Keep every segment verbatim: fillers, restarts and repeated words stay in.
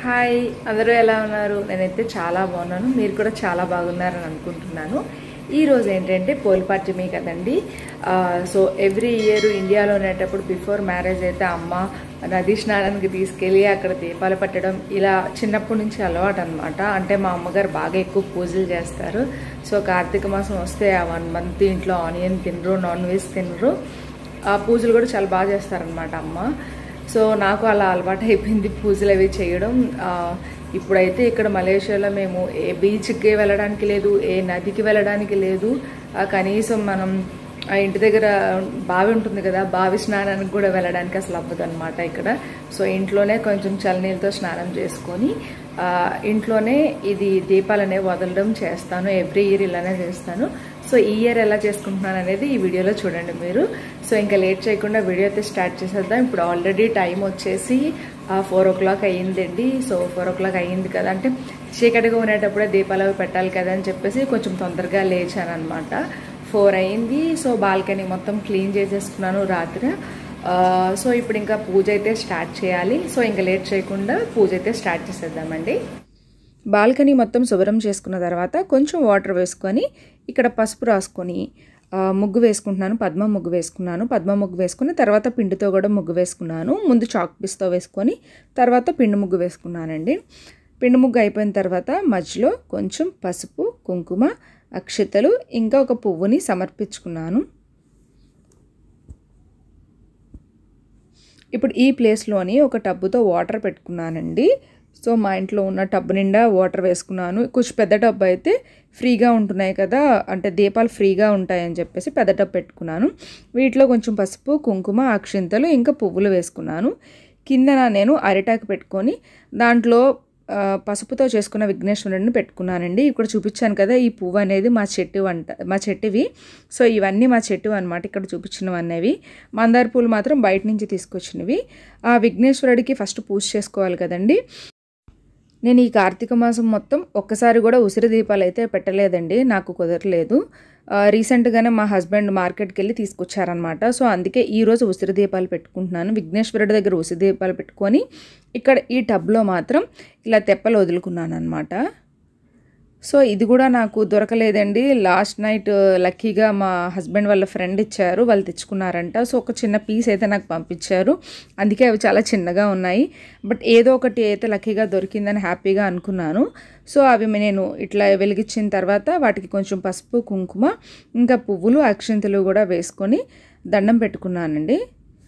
Hi అందరూ ఎలా ఉన్నారు? నేనైతే చాలా బాగున్నాను. మీరు కూడా చాలా బాగున్నారని అనుకుంటున్నాను. ఈ రోజు ఏంటంటే పోలి పాడ్యమి కదండి. సో ఎవ్రీ ఇయర్ ఇండియాలో ఉండేటప్పుడు బిఫోర్ మ్యారేజ్ అయితే అమ్మ నది స్నానానికి తీసుకెళ్ళి అక్కడ దీపాలు పెట్టడం ఇలా చిన్నప్పటి నుంచి అలవాటు అనమాట. అంటే మా అమ్మగారు బాగా ఎక్కువ పూజలు చేస్తారు. సో కార్తీక మాసం వస్తే ఆ వన్ మంత్ ఇంట్లో ఆనియన్ తినరు, నాన్ వెజ్ తినరు. ఆ పూజలు కూడా చాలా బాగా చేస్తారనమాట అమ్మ. సో నాకు అలా అలవాటు అయిపోయింది పూజలు అవి చేయడం. ఇప్పుడైతే ఇక్కడ మలేషియాలో మేము ఏ బీచ్కి వెళ్ళడానికి లేదు, ఏ నదికి వెళ్ళడానికి లేదు. కనీసం మనం ఆ ఇంటి దగ్గర బావి ఉంటుంది కదా, బావి స్నానానికి కూడా వెళ్ళడానికి అసలు అవ్వదు అనమాట ఇక్కడ. సో ఇంట్లోనే కొంచెం చల్లనీళ్ళతో స్నానం చేసుకొని ఇంట్లోనే ఇది దీపాలు అనేవి వదలడం చేస్తాను. ఎవ్రీ ఇయర్ ఇలానే చేస్తాను. సో ఈ ఇయర్ ఎలా చేసుకుంటున్నాను అనేది ఈ వీడియోలో చూడండి మీరు. సో ఇంకా లేట్ చేయకుండా వీడియో అయితే స్టార్ట్ చేసేద్దాం. ఇప్పుడు ఆల్రెడీ టైం వచ్చేసి ఫోర్ ఓ క్లాక్ అయ్యిందండి. సో ఫోర్ ఓ క్లాక్ అయ్యింది కదా, అంటే చీకటిగా ఉండేటప్పుడే దీపాలు అవి పెట్టాలి కదా అని చెప్పేసి కొంచెం తొందరగా లేచాను అనమాట. ఫోర్ అయింది. సో బాల్కనీ మొత్తం క్లీన్ చేసేసుకున్నాను రాత్రి. సో ఇప్పుడు ఇంకా పూజ అయితే స్టార్ట్ చేయాలి. సో ఇంకా లేట్ చేయకుండా పూజ అయితే స్టార్ట్ చేసేద్దామండి. బాల్కనీ మొత్తం శుభ్రం చేసుకున్న తర్వాత కొంచెం వాటర్ వేసుకొని ఇక్కడ పసుపు రాసుకొని ముగ్గు వేసుకుంటున్నాను. పద్మ ముగ్గు వేసుకున్నాను. పద్మ ముగ్గు వేసుకుని తర్వాత పిండితో కూడా ముగ్గు వేసుకున్నాను. ముందు చాక్ పీస్తో వేసుకొని తర్వాత పిండి ముగ్గు వేసుకున్నానండి. పిండి ముగ్గు అయిపోయిన తర్వాత మధ్యలో కొంచెం పసుపు, కుంకుమ, అక్షతలు ఇంకా ఒక పువ్వుని సమర్పించుకున్నాను. ఇప్పుడు ఈ ప్లేస్లోని ఒక టబ్బుతో వాటర్ పెట్టుకున్నానండి. సో మా ఇంట్లో ఉన్న టబ్బు నిండా వాటర్ వేసుకున్నాను. కొంచెం పెద్ద టబ్బు అయితే ఫ్రీగా ఉంటున్నాయి కదా, అంటే దీపాలు ఫ్రీగా ఉంటాయని చెప్పేసి పెద్ద టబ్బు పెట్టుకున్నాను. వీటిలో కొంచెం పసుపు, కుంకుమ, అక్షింతలు ఇంకా పువ్వులు వేసుకున్నాను. కిందన నేను అరిటాకు పెట్టుకొని దాంట్లో పసుపుతో చేసుకున్న విఘ్నేశ్వరుడిని పెట్టుకున్నానండి. ఇక్కడ చూపించాను కదా, ఈ పువ్వు అనేది మా చెట్టు అంట మా చెట్టువి. సో ఇవన్నీ మా చెట్టు అనమాట. ఇక్కడ చూపించినవన్నవి మందార పూలు మాత్రం బయట నుంచి తీసుకొచ్చినవి. ఆ విఘ్నేశ్వరుడికి ఫస్ట్ పూజ చేసుకోవాలి కదండి. నేను ఈ కార్తీక మాసం మొత్తం ఒక్కసారి కూడా ఉసిరి దీపాలు అయితే పెట్టలేదండి, నాకు కుదరలేదు. రీసెంట్గానే మా హస్బెండ్ మార్కెట్కి వెళ్ళి తీసుకొచ్చారనమాట. సో అందుకే ఈరోజు ఉసిరి దీపాలు పెట్టుకుంటున్నాను. విఘ్నేశ్వరుడి దగ్గర ఉసిరి దీపాలు పెట్టుకొని ఇక్కడ ఈ టబ్లో మాత్రం ఇలా తెప్పలు వదులుకున్నాను అనమాట. సో ఇది కూడా నాకు దొరకలేదండి. లాస్ట్ నైట్ లక్కీగా మా హస్బెండ్ వాళ్ళ ఫ్రెండ్ ఇచ్చారు, వాళ్ళు తెచ్చుకున్నారంట. సో ఒక చిన్న పీస్ అయితే నాకు పంపించారు. అందుకే అవి చాలా చిన్నగా ఉన్నాయి. బట్ ఏదో ఒకటి అయితే లక్కీగా దొరికిందని హ్యాపీగా అనుకున్నాను. సో అవి నేను ఇట్లా వెలిగించిన తర్వాత వాటికి కొంచెం పసుపు, కుంకుమ ఇంకా పువ్వులు, అక్షింతలు కూడా వేసుకొని దండం పెట్టుకున్నానండి.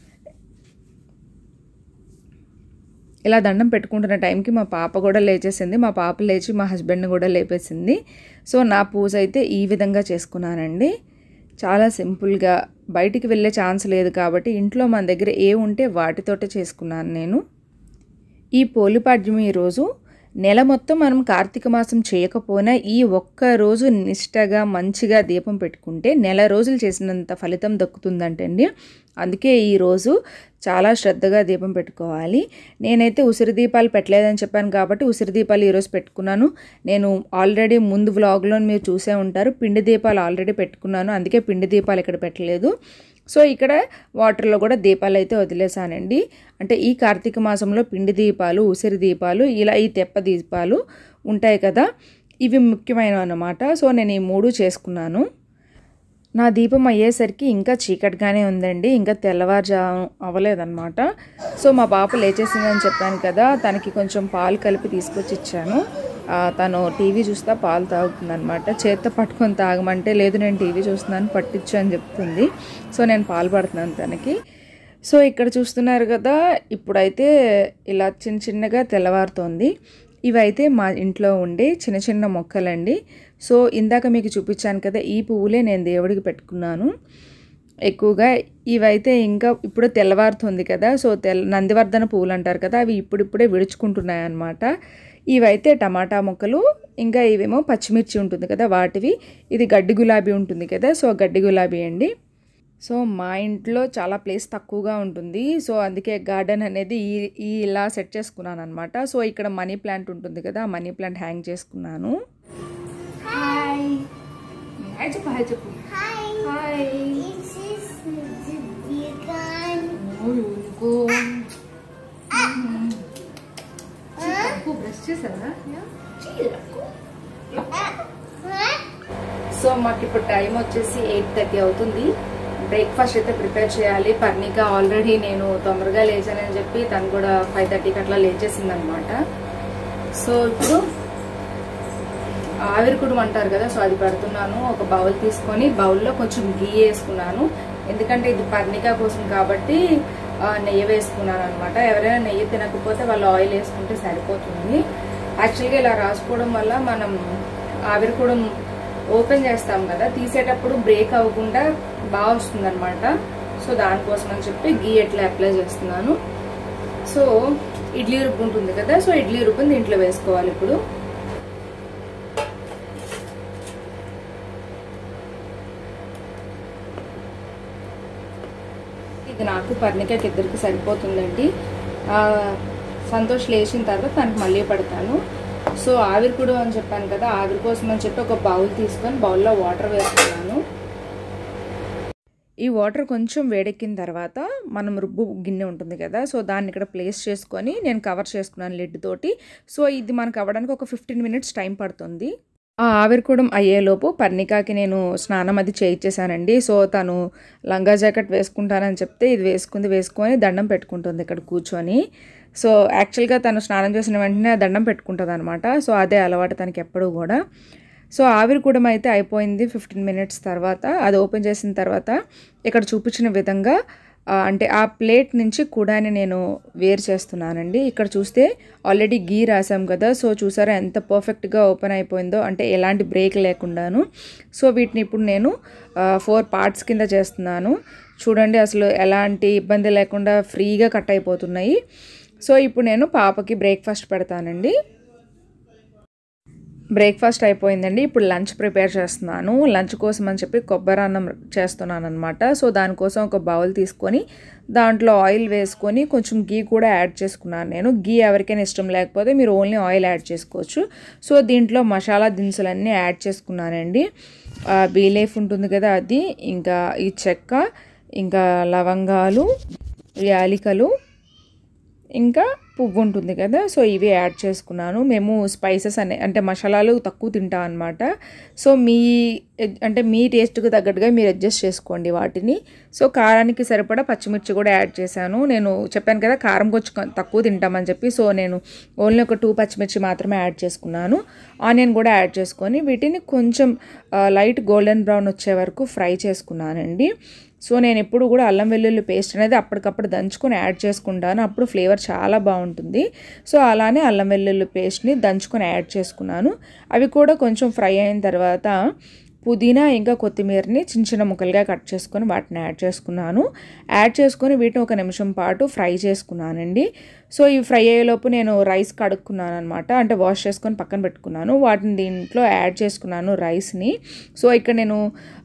ఇలా దండం పెట్టుకుంటున్న టైంకి మా పాప కూడా లేచేసింది. మా పాప లేచి మా హస్బెండ్ని కూడా లేపేసింది. సో నా పూజ అయితే ఈ విధంగా చేసుకున్నానండి. చాలా సింపుల్గా, బయటికి వెళ్ళే ఛాన్స్ లేదు కాబట్టి ఇంట్లో మన దగ్గర ఏ ఉంటే వాటితోటే చేసుకున్నాను నేను. ఈ పోలి పాడ్యమి రోజు నెల మొత్తం మనం కార్తీక మాసం చేయకపోయినా ఈ ఒక్క రోజు నిష్టగా మంచిగా దీపం పెట్టుకుంటే నెల రోజులు చేసినంత ఫలితం దక్కుతుందంటండి. అందుకే ఈరోజు చాలా శ్రద్ధగా దీపం పెట్టుకోవాలి. నేనైతే ఉసిరి దీపాలు పెట్టలేదని చెప్పాను కాబట్టి ఉసిరి దీపాలు ఈరోజు పెట్టుకున్నాను. నేను ఆల్రెడీ ముందు వ్లాగ్లో మీరు చూసే ఉంటారు, పిండి దీపాలు ఆల్రెడీ పెట్టుకున్నాను. అందుకే పిండి దీపాలు ఇక్కడ పెట్టలేదు. సో ఇక్కడ వాటర్లో కూడా దీపాలు అయితే వదిలేసానండి. అంటే ఈ కార్తీక మాసంలో పిండి దీపాలు, ఉసిరి దీపాలు, ఇలా ఈ తెప్ప దీపాలు ఉంటాయి కదా, ఇవి ముఖ్యమైనవి అన్నమాట. సో నేను ఈ మూడు చేసుకున్నాను. నా దీపం అయ్యేసరికి ఇంకా చీకటిగానే ఉందండి, ఇంకా తెల్లవారుజాము అవ్వలేదన్నమాట. సో మా పాప లేచేసిందని చెప్పాను కదా, తనకి కొంచెం పాలు కలిపి తీసుకొచ్చి ఇచ్చాను. తను టీవీ చూస్తా పాలు తాగుతుందనమాట. చేత్తో పట్టుకొని తాగమంటే లేదు నేను టీవీ చూస్తున్నాను పట్టించు అని చెప్తుంది. సో నేను పాలు పడుతున్నాను తనకి. సో ఇక్కడ చూస్తున్నారు కదా, ఇప్పుడైతే ఇలా చిన్న చిన్నగా తెల్లవారుతోంది. ఇవైతే మా ఇంట్లో ఉండే చిన్న చిన్న మొక్కలండి. సో ఇందాక మీకు చూపించాను కదా, ఈ పువ్వులే నేను దేవుడికి పెట్టుకున్నాను ఎక్కువగా. ఇవైతే ఇంకా ఇప్పుడు తెల్లవారుతుంది కదా, సో తెల్ల నందివర్ధన పువ్వులు అంటారు కదా, అవి ఇప్పుడిప్పుడే విడుచుకుంటున్నాయి అన్నమాట. ఇవైతే టమాటా మొక్కలు, ఇంకా ఇవేమో పచ్చిమిర్చి ఉంటుంది కదా వాటివి. ఇది గడ్డి గులాబీ ఉంటుంది కదా, సో గడ్డి గులాబీ అండి. సో మా ఇంట్లో చాలా ప్లేస్ తక్కువగా ఉంటుంది. సో అందుకే గార్డెన్ అనేది ఈ ఈ ఇలా సెట్ చేసుకున్నాను అనమాట. సో ఇక్కడ మనీ ప్లాంట్ ఉంటుంది కదా, ఆ మనీ ప్లాంట్ హ్యాంగ్ చేసుకున్నాను. హాయ్ హాయ్ చెప్పు హాయ్ చెప్పు హాయ్ హాయ్ బ్రష్ చేసారా? సో మాకు ఇప్పుడు టైం వచ్చేసి ఎయిట్ థర్టీ అవుతుంది. బ్రేక్ఫాస్ట్ అయితే ప్రిపేర్ చేయాలి. పర్ణిక ఆల్రెడీ నేను తొందరగా లేచానని చెప్పి తను కూడా ఫైవ్ థర్టీకి అట్లా లేచేసింది అనమాట. సో ఇప్పుడు ఆవిరికుడు అంటారు కదా, సో అది పెడుతున్నాను. ఒక బౌల్ తీసుకొని బౌల్లో కొంచెం గీ వేసుకున్నాను, ఎందుకంటే ఇది పర్ణిక కోసం కాబట్టి నెయ్యి వేసుకున్నాను అనమాట. ఎవరైనా నెయ్యి తినకపోతే వాళ్ళు ఆయిల్ వేసుకుంటే సరిపోతుంది. యాక్చువల్గా ఇలా రాసుకోవడం వల్ల మనం ఆవిరికుడు ఓపెన్ చేస్తాం కదా, తీసేటప్పుడు బ్రేక్ అవ్వకుండా బాగా వస్తుంది అనమాట. సో దానికోసం అని చెప్పి గీ ఎట్లా అప్లై చేస్తున్నాను. సో ఇడ్లీ రుబ్బు ఉంటుంది కదా, సో ఇడ్లీ రుబ్బుని దీంట్లో వేసుకోవాలి. ఇప్పుడు ఇది నాకు పర్ణికకి ఇద్దరికి సరిపోతుందండి. సంతోష్ లేచిన తర్వాత తనకు మళ్ళీ పడతాను. సో ఆవిరికుడు అని చెప్పాను కదా, ఆవిరి కోసం అని చెప్పి ఒక బౌల్ తీసుకొని బౌల్లో వాటర్ వేసుకున్నాను. ఈ వాటర్ కొంచెం వేడెక్కిన తర్వాత మనం రుబ్బు గిన్నె ఉంటుంది కదా, సో దాన్ని ఇక్కడ ప్లేస్ చేసుకొని నేను కవర్ చేసుకున్నాను లిడ్ తోటి. సో ఇది మనకు అవ్వడానికి ఒక ఫిఫ్టీన్ మినిట్స్ టైం పడుతుంది. ఆ ఆవిరికూడం అయ్యేలోపు పర్ణికాకి నేను స్నానం అది చేయించేసానండి. సో తను లంగా జాకెట్ వేసుకుంటానని చెప్తే ఇది వేసుకుంది, వేసుకొని దండం పెట్టుకుంటుంది ఇక్కడ కూర్చొని. సో యాక్చువల్గా తను స్నానం చేసిన వెంటనే దండం పెట్టుకుంటుంది అనమాట. సో అదే అలవాటు తనకి ఎప్పుడూ కూడా. సో ఆవిరికూడం అయితే అయిపోయింది ఫిఫ్టీన్ మినిట్స్ తర్వాత. అది ఓపెన్ చేసిన తర్వాత ఇక్కడ చూపించిన విధంగా అంటే ఆ ప్లేట్ నుంచి కూడాని నేను వేరు చేస్తున్నానండి. ఇక్కడ చూస్తే ఆల్రెడీ గీ రాసాం కదా, సో చూసారా ఎంత పర్ఫెక్ట్గా ఓపెన్ అయిపోయిందో, అంటే ఎలాంటి బ్రేక్ లేకుండాను. సో వీటిని ఇప్పుడు నేను ఫోర్ పార్ట్స్ కింద చేస్తున్నాను. చూడండి అసలు ఎలాంటి ఇబ్బంది లేకుండా ఫ్రీగా కట్ అయిపోతున్నాయి. సో ఇప్పుడు నేను పాపకి బ్రేక్ఫాస్ట్ పెడతానండి. బ్రేక్ఫాస్ట్ అయిపోయిందండి. ఇప్పుడు లంచ్ ప్రిపేర్ చేస్తున్నాను. లంచ్ కోసం అని చెప్పి కొబ్బరి అన్నం చేస్తున్నాను అనమాట. సో దానికోసం ఒక బౌల్ తీసుకొని దాంట్లో ఆయిల్ వేసుకొని కొంచెం గీ కూడా యాడ్ చేసుకున్నాను నేను. గీ ఎవరికైనా ఇష్టం లేకపోతే మీరు ఓన్లీ ఆయిల్ యాడ్ చేసుకోవచ్చు. సో దీంట్లో మసాలా దినుసులన్నీ యాడ్ చేసుకున్నానండి. బీ లీఫ్ ఉంటుంది కదా అది, ఇంకా ఈ చెక్క, ఇంకా లవంగాలు, యాలికలు, ఇంకా పువ్వు ఉంటుంది కదా, సో ఇవి యాడ్ చేసుకున్నాను. మేము స్పైసెస్ అనే అంటే మసాలాలు తక్కువ తింటాం అనమాట. సో మీ అంటే మీ టేస్ట్కి తగ్గట్టుగా మీరు అడ్జస్ట్ చేసుకోండి వాటిని. సో కారానికి సరిపడా పచ్చిమిర్చి కూడా యాడ్ చేశాను. నేను చెప్పాను కదా కారం కొంచెం తక్కువ తింటామని చెప్పి, సో నేను ఓన్లీ ఒక టూ పచ్చిమిర్చి మాత్రమే యాడ్ చేసుకున్నాను. ఆనియన్ కూడా యాడ్ చేసుకొని వీటిని కొంచెం లైట్ గోల్డెన్ బ్రౌన్ వచ్చే వరకు ఫ్రై చేసుకున్నానండి. సో నేను ఎప్పుడు కూడా అల్లం వెల్లుల్లి పేస్ట్ అనేది అప్పటికప్పుడు దంచుకొని యాడ్ చేసుకుంటాను, అప్పుడు ఫ్లేవర్ చాలా బాగుంటుంది. సో అలానే అల్లం వెల్లుల్లి పేస్ట్ని దంచుకొని యాడ్ చేసుకున్నాను. అవి కూడా కొంచెం ఫ్రై అయిన తర్వాత పుదీనా ఇంకా కొత్తిమీరని చిన్న చిన్న ముక్కలుగా కట్ చేసుకొని వాటిని యాడ్ చేసుకున్నాను. యాడ్ చేసుకొని వీటిని ఒక నిమిషం పాటు ఫ్రై చేసుకున్నానండి. సో ఇవి ఫ్రై అయ్యేలోపు నేను రైస్ కడుక్కున్నాను అనమాట, అంటే వాష్ చేసుకొని పక్కన పెట్టుకున్నాను. వాటిని దీంట్లో యాడ్ చేసుకున్నాను రైస్ని. సో ఇక్కడ నేను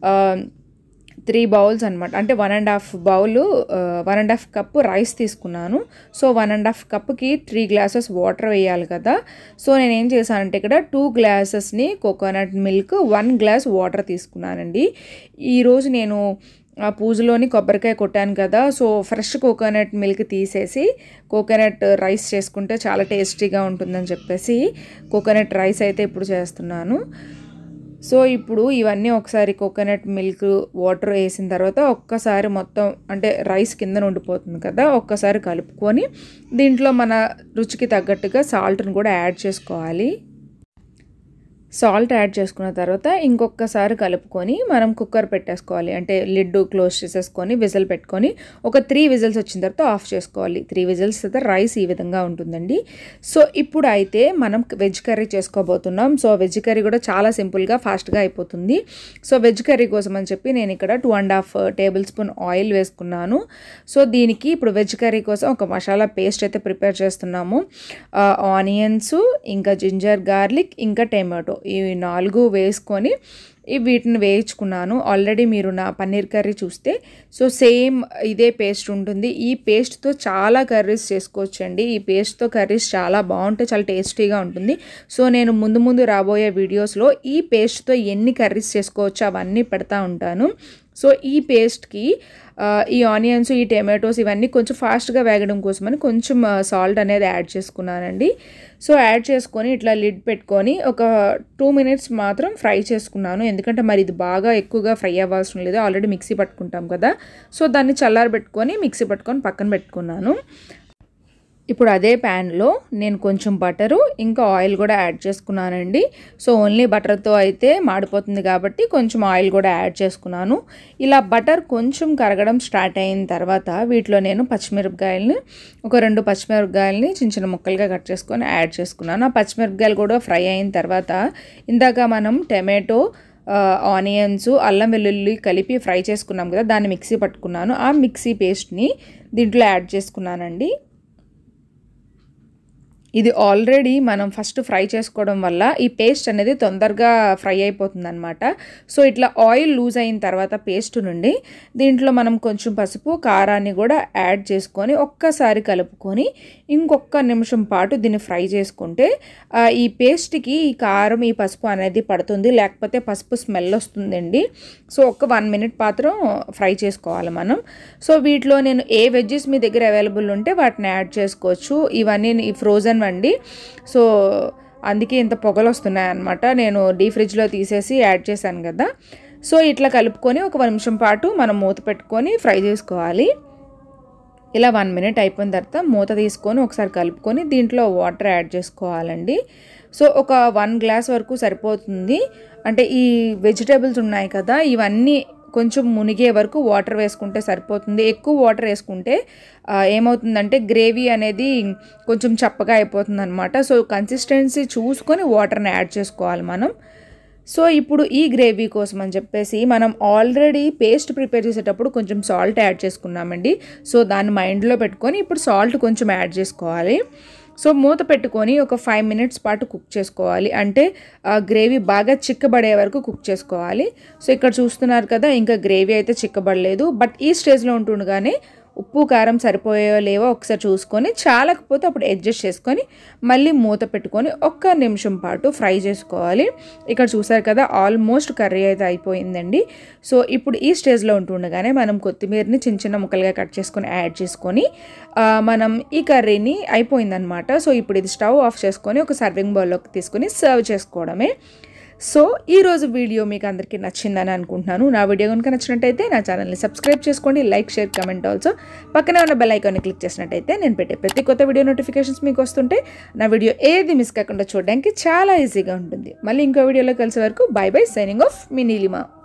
త్రీ బౌల్స్ అనమాట, అంటే one and half bowl one and half cup rice తీసుకున్నాను. సో వన్ అండ్ హాఫ్ కప్కి త్రీ గ్లాసెస్ వాటర్ వేయాలి కదా. సో నేను ఏం చేశానంటే ఇక్కడ టూ గ్లాసెస్ని coconut milk, one glass water తీసుకున్నానండి. ఈరోజు నేను ఆ పూజలోని కొబ్బరికాయ కొట్టాను కదా, సో ఫ్రెష్ కోకోనట్ మిల్క్ తీసేసి కోకోనట్ రైస్ చేసుకుంటే చాలా టేస్టీగా ఉంటుందని చెప్పేసి కోకోనట్ రైస్ అయితే ఇప్పుడు చేస్తున్నాను. సో ఇప్పుడు ఇవన్నీ ఒకసారి కోకోనట్ మిల్క్ వాటర్ వేసిన తర్వాత ఒక్కసారి మొత్తం అంటే రైస్ కింద ఉండిపోతుంది కదా, ఒక్కసారి కలుపుకొని దీంట్లో మన రుచికి తగ్గట్టుగా సాల్ట్ని కూడా యాడ్ చేసుకోవాలి. సాల్ట్ యాడ్ చేసుకున్న తర్వాత ఇంకొకసారి కలుపుకొని మనం కుక్కర్ పెట్టేసుకోవాలి, అంటే లిడ్ క్లోజ్ చేసేసుకొని విజిల్ పెట్టుకొని ఒక త్రీ విజిల్స్ వచ్చిన తర్వాత ఆఫ్ చేసుకోవాలి. త్రీ విజిల్స్ తర్వాత రైస్ ఈ విధంగా ఉంటుందండి. సో ఇప్పుడు అయితే మనం వెజ్ కర్రీ చేసుకోబోతున్నాం. సో వెజ్ కర్రీ కూడా చాలా సింపుల్గా ఫాస్ట్గా అయిపోతుంది. సో వెజ్ కర్రీ కోసం అని చెప్పి నేను ఇక్కడ two and half tablespoon oil వేసుకున్నాను. సో దీనికి ఇప్పుడు వెజ్ కర్రీ కోసం ఒక మసాలా పేస్ట్ అయితే ప్రిపేర్ చేస్తున్నాము. ఆనియన్స్, ఇంకా జింజర్ గార్లిక్, ఇంకా టమాటో, ఇవి నాలుగు వేసుకొని వీటిని వేయించుకున్నాను. ఆల్రెడీ మీరు నా పన్నీర్ కర్రీ చూస్తే సో సేమ్ ఇదే పేస్ట్ ఉంటుంది. ఈ పేస్ట్తో చాలా కర్రీస్ చేసుకోవచ్చండి. ఈ పేస్ట్తో కర్రీస్ చాలా బాగుంటాయి, చాలా టేస్టీగా ఉంటుంది. సో నేను ముందు ముందు రాబోయే వీడియోస్లో ఈ పేస్ట్తో ఎన్ని కర్రీస్ చేసుకోవచ్చో అవన్నీ పెడతా ఉంటాను. సో ఈ పేస్ట్కి ఈ ఆనియన్స్, ఈ టమాటోస్ ఇవన్నీ కొంచెం ఫాస్ట్గా వేగడం కోసమని కొంచెం సాల్ట్ అనేది యాడ్ చేసుకున్నానండి. సో యాడ్ చేసుకొని ఇట్లా లిడ్ పెట్టుకొని ఒక టూ మినిట్స్ మాత్రం ఫ్రై చేసుకున్నాను. ఎందుకంటే మరి ఇది బాగా ఎక్కువగా ఫ్రై అవ్వాల్సిన లేదు, ఆల్రెడీ మిక్సీ పట్టుకుంటాం కదా. సో దాన్ని చల్లారబెట్టుకొని మిక్సీ పట్టుకొని పక్కన పెట్టుకున్నాను. ఇప్పుడు అదే ప్యాన్లో నేను కొంచెం బటరు ఇంకా ఆయిల్ కూడా యాడ్ చేసుకున్నానండి. సో ఓన్లీ బటర్తో అయితే మాడిపోతుంది కాబట్టి కొంచెం ఆయిల్ కూడా యాడ్ చేసుకున్నాను. ఇలా బటర్ కొంచెం కరగడం స్టార్ట్ అయిన తర్వాత వీటిలో నేను పచ్చిమిరపకాయలని ఒక రెండు పచ్చిమిరపకాయలని చిన్న చిన్న ముక్కలుగా కట్ చేసుకొని యాడ్ చేసుకున్నాను. ఆ పచ్చిమిరపకాయలు కూడా ఫ్రై అయిన తర్వాత ఇందాక మనం టమాటో, ఆనియన్స్, అల్లం వెల్లుల్లి కలిపి ఫ్రై చేసుకున్నాం కదా, దాన్ని మిక్సీ పట్టుకున్నాను. ఆ మిక్సీ పేస్ట్ని దీంట్లో యాడ్ చేసుకున్నానండి. ఇది ఆల్రెడీ మనం ఫస్ట్ ఫ్రై చేసుకోవడం వల్ల ఈ పేస్ట్ అనేది తొందరగా ఫ్రై అయిపోతుంది అనమాట. సో ఇట్లా ఆయిల్ లూజ్ అయిన తర్వాత పేస్ట్ నుండి దీంట్లో మనం కొంచెం పసుపు, కారాన్ని కూడా యాడ్ చేసుకొని ఒక్కసారి కలుపుకొని ఇంకొక నిమిషం పాటు దీన్ని ఫ్రై చేసుకుంటే ఈ పేస్ట్కి ఈ కారం, ఈ పసుపు అనేది పడుతుంది, లేకపోతే పసుపు స్మెల్ వస్తుందండి. సో ఒక వన్ మినిట్ మాత్రం ఫ్రై చేసుకోవాలి మనం. సో వీటిలో నేను ఏ వెజ్జెస్ మీ దగ్గర అవైలబుల్ ఉంటే వాటిని యాడ్ చేసుకోవచ్చు. ఇవన్నీ ఫ్రోజన్ అండి. సో అందుకే ఇంత పొగలు వస్తున్నాయి అన్నమాట. నేను డీ ఫ్రిడ్జ్లో తీసేసి యాడ్ చేశాను కదా. సో ఇట్లా కలుపుకొని ఒక నిమిషం పాటు మనం మూత పెట్టుకొని ఫ్రై చేసుకోవాలి. ఇలా వన్ మినిట్ అయిపోయిన తర్వాత మూత తీసుకొని ఒకసారి కలుపుకొని దీంట్లో వాటర్ యాడ్ చేసుకోవాలండి. సో ఒక వన్ గ్లాస్ వరకు సరిపోతుంది. అంటే ఈ వెజిటేబుల్స్ ఉన్నాయి కదా, ఇవన్నీ కొంచెం మునిగే వరకు వాటర్ వేసుకుంటే సరిపోతుంది. ఎక్కువ వాటర్ వేసుకుంటే ఏమవుతుందంటే గ్రేవీ అనేది కొంచెం చప్పగా అయిపోతుంది అనమాట. సో కన్సిస్టెన్సీ చూసుకొని వాటర్ని యాడ్ చేసుకోవాలి మనం. సో ఇప్పుడు ఈ గ్రేవీ కోసం అని చెప్పేసి మనం ఆల్రెడీ పేస్ట్ ప్రిపేర్ చేసేటప్పుడు కొంచెం సాల్ట్ యాడ్ చేసుకున్నామండి. సో దాన్ని మైండ్లో పెట్టుకొని ఇప్పుడు సాల్ట్ కొంచెం యాడ్ చేసుకోవాలి. సో మూత పెట్టుకొని ఒక ఫైవ్ మినిట్స్ పాటు కుక్ చేసుకోవాలి. అంటే గ్రేవీ బాగా చిక్కబడే వరకు కుక్ చేసుకోవాలి. సో ఇక్కడ చూస్తున్నారు కదా, ఇంకా గ్రేవీ అయితే చిక్కబడలేదు. బట్ ఈ స్టేజ్లో ఉంటుండగానే ఉప్పు, కారం సరిపోయో లేవో ఒకసారి చూసుకొని, చాలకపోతే అప్పుడు అడ్జస్ట్ చేసుకొని మళ్ళీ మూత పెట్టుకొని ఒక్క నిమిషం పాటు ఫ్రై చేసుకోవాలి. ఇక్కడ చూసారు కదా, ఆల్మోస్ట్ కర్రీ అయితే అయిపోయిందండి. సో ఇప్పుడు ఈ స్టేజ్లో ఉంటుండగానే మనం కొత్తిమీరని చిన్న చిన్న ముక్కలుగా కట్ చేసుకొని యాడ్ చేసుకొని మనం ఈ కర్రీని అయిపోయిందనమాట. సో ఇప్పుడు ఇది స్టవ్ ఆఫ్ చేసుకొని ఒక సర్వింగ్ బౌల్లోకి తీసుకొని సర్వ్ చేసుకోవడమే. సో ఈరోజు వీడియో మీకు అందరికీ నచ్చిందని అనుకుంటున్నాను. నా వీడియో కనుక నచ్చినట్టయితే నా ఛానల్ని సబ్స్క్రైబ్ చేసుకోండి, లైక్, షేర్, కమెంట్. ఆల్సో పక్కనే ఉన్న బెల్ ఐకాన్ని క్లిక్ చేసినట్టయితే నేను పెట్టే ప్రతి కొత్త వీడియో నోటిఫికేషన్స్ మీకు వస్తుంటే నా వీడియో ఏది మిస్ కాకుండా చూడడానికి చాలా ఈజీగా ఉంటుంది. మళ్ళీ ఇంకో వీడియోలో కలిసే వరకు బై బై, సైనింగ్ ఆఫ్, మీ నీలిమ.